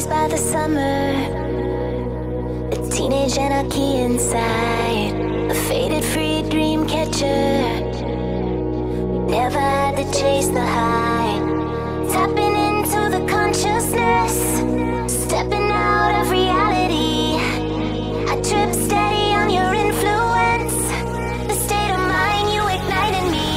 by the summer, a teenage anarchy inside, a faded free dream catcher. We never had to chase the high, tapping into the consciousness, stepping out of reality. I trip steady on your influence, the state of mind you ignite in me.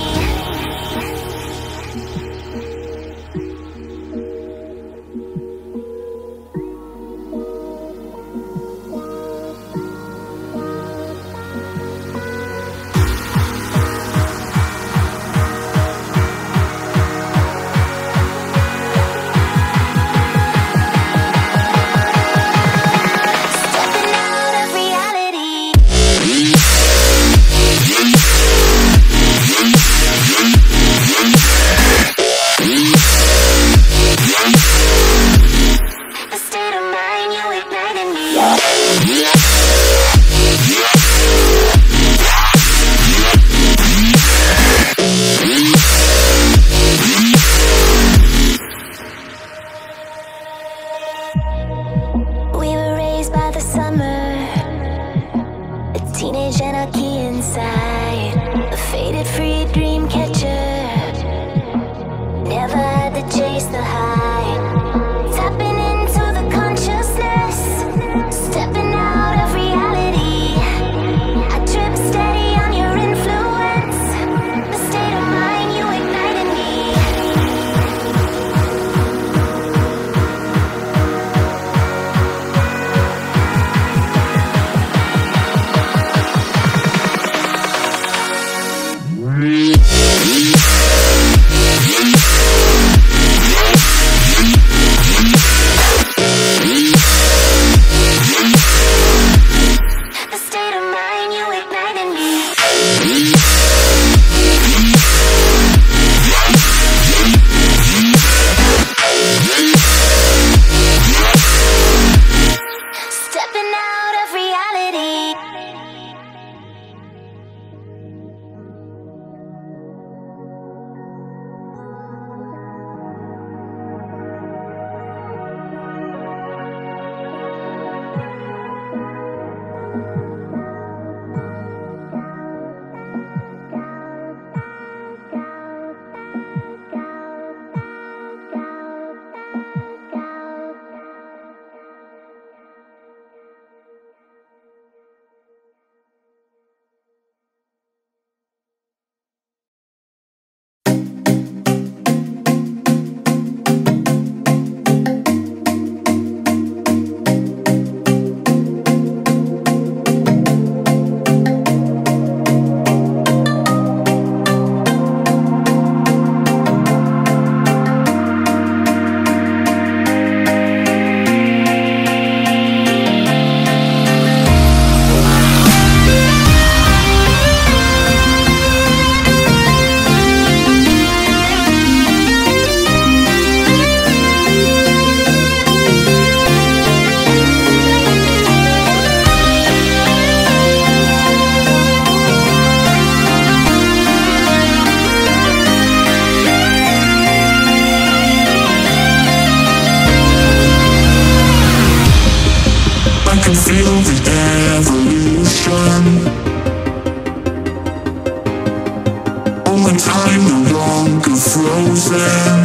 Teenage anarchy inside, a faded free dream catcher. Never had to chase the high, tapping into the consciousness, stepping out of reality. I trip steady on your influence, the state of mind you ignite in me. Feel the evolution. All my time no longer frozen.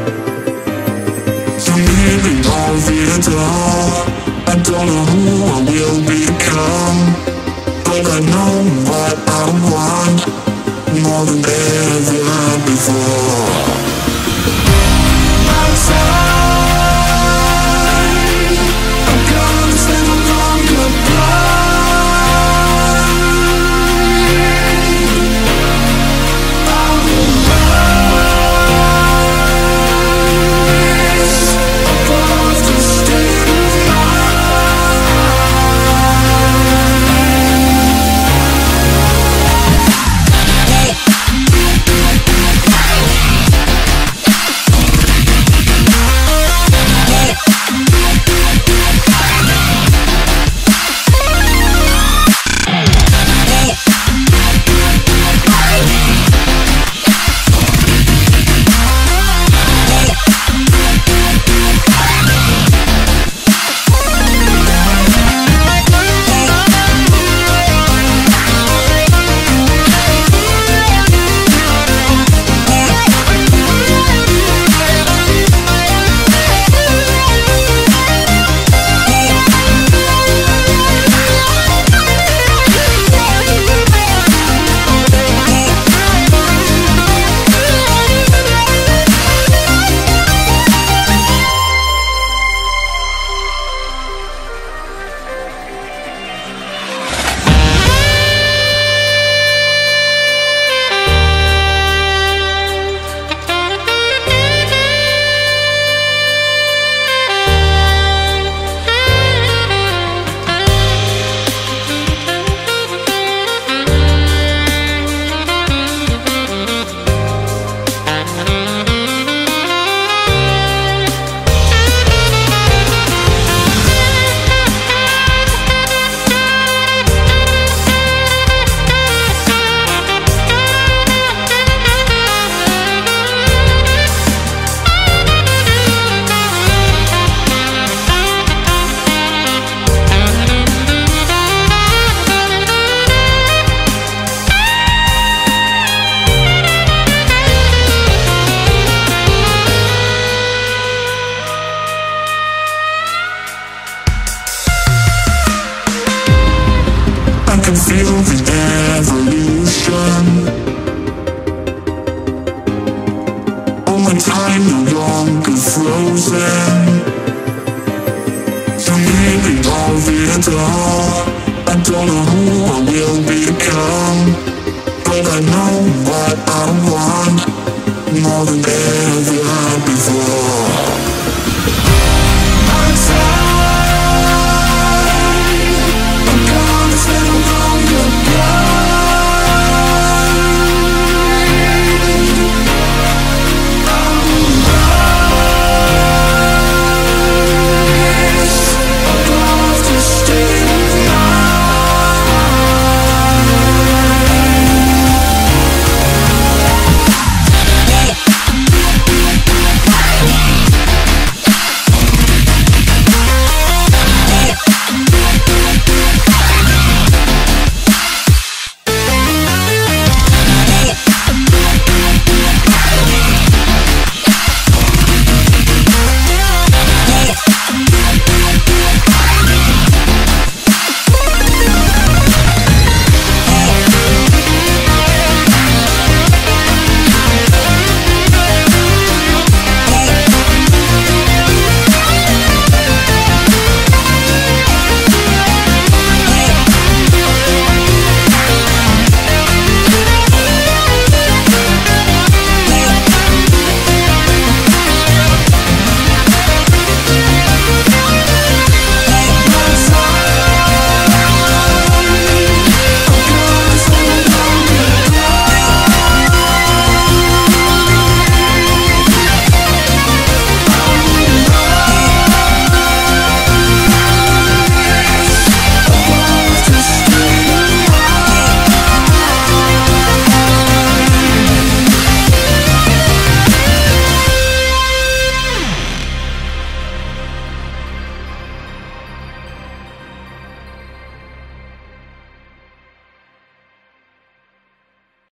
I'm living of it all. I don't know who I will become, but I know what I want more than ever before. Outside above the state of love it all. I don't know who I will become, but I know what I want more than ever before.